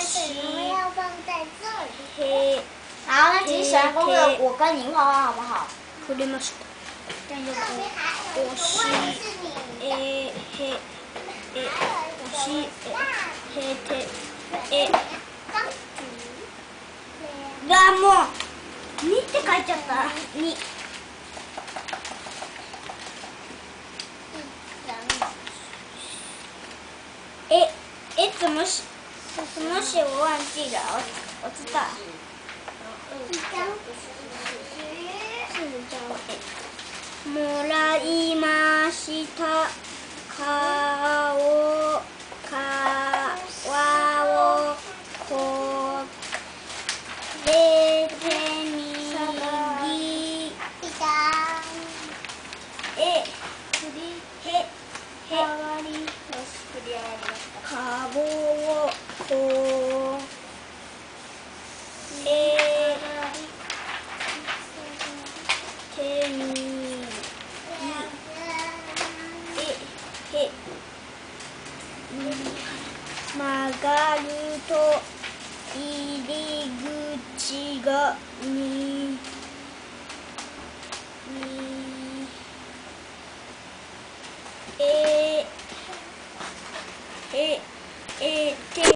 へ好，那其实选工作我跟您画画好不好？ くれました。じゃあおしへおしへてもうにって書いちゃったに。怎么写我忘记了，我知道。もらいました。皮をこれて右かぼをこれて右曲がると入り口が右。